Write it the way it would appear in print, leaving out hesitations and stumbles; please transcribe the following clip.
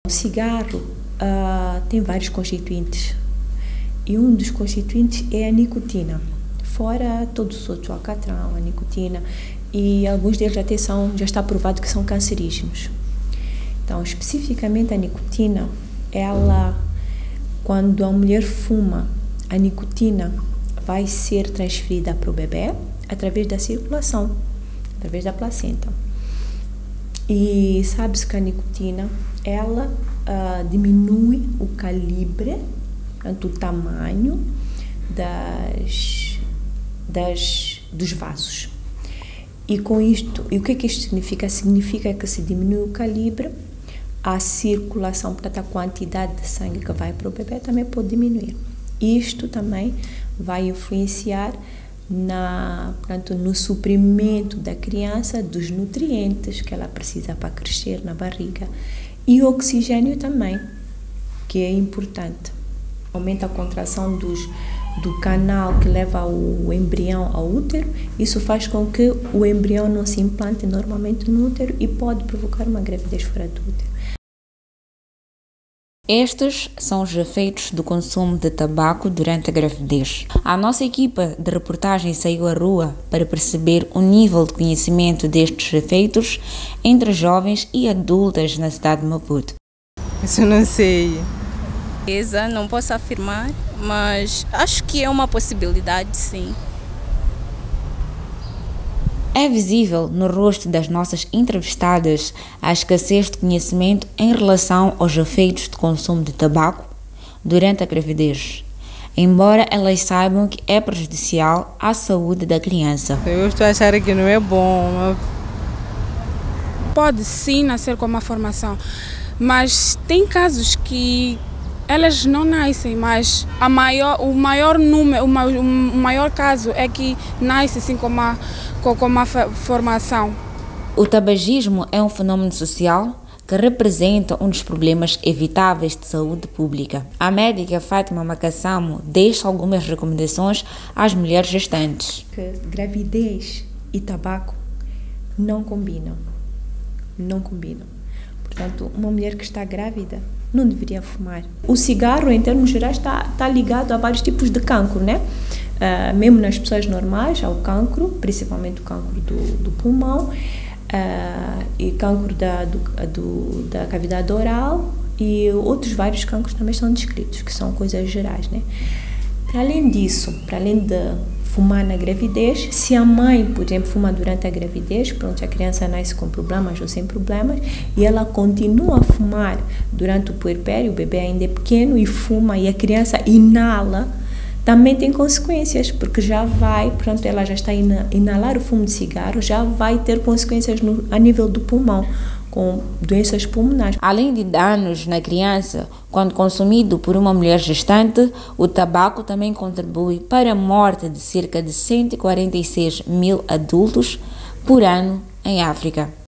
O cigarro tem vários constituintes e um dos constituintes é a nicotina, fora todos os outros, o alcatrão, a nicotina, e alguns deles já está provado que são cancerígenos. Então, especificamente a nicotina, quando a mulher fuma, a nicotina vai ser transferida para o bebê através da circulação, através da placenta. E sabe-se que a nicotina, ela diminui o calibre, portanto, o tamanho dos vasos. E com isto, e o que isto significa? Significa que se diminui o calibre, a circulação, portanto, a quantidade de sangue que vai para o bebê também pode diminuir. Isto também vai influenciar no suprimento da criança dos nutrientes que ela precisa para crescer na barriga. E o oxigênio também, que é importante. Aumenta a contração do canal que leva o embrião ao útero. Isso faz com que o embrião não se implante normalmente no útero e pode provocar uma gravidez fora do útero. Estes são os efeitos do consumo de tabaco durante a gravidez. A nossa equipa de reportagem saiu à rua para perceber o nível de conhecimento destes efeitos entre jovens e adultas na cidade de Maputo. Isso eu não sei. Não posso afirmar, mas acho que é uma possibilidade, sim. É visível no rosto das nossas entrevistadas a escassez de conhecimento em relação aos efeitos de consumo de tabaco durante a gravidez, embora elas saibam que é prejudicial à saúde da criança. Eu estou a achar que não é bom. Pode sim nascer com uma formação, mas tem casos que elas não nascem, mas o maior caso é que nasce sim com uma formação. O tabagismo é um fenômeno social que representa um dos problemas evitáveis de saúde pública. A médica Fátima Macassamo deixa algumas recomendações às mulheres gestantes. Que gravidez e tabaco não combinam. Não combinam. Portanto, uma mulher que está grávida não deveria fumar. O cigarro, em termos gerais, está ligado a vários tipos de cancro, né? Mesmo nas pessoas normais, ao cancro, principalmente o cancro do pulmão, e cancro da cavidade oral, e outros vários cancros também são descritos, que são coisas gerais, né? Para além disso, para além de fumar na gravidez, se a mãe, por exemplo, fuma durante a gravidez, pronto, a criança nasce com problemas ou sem problemas, e ela continua a fumar durante o puerpério, o bebê ainda é pequeno e fuma, e a criança inala, também tem consequências, porque portanto, ela já está a inalar o fumo de cigarro, já vai ter consequências a nível do pulmão, com doenças pulmonares. Além de danos na criança, quando consumido por uma mulher gestante, o tabaco também contribui para a morte de cerca de 146 mil adultos por ano em África.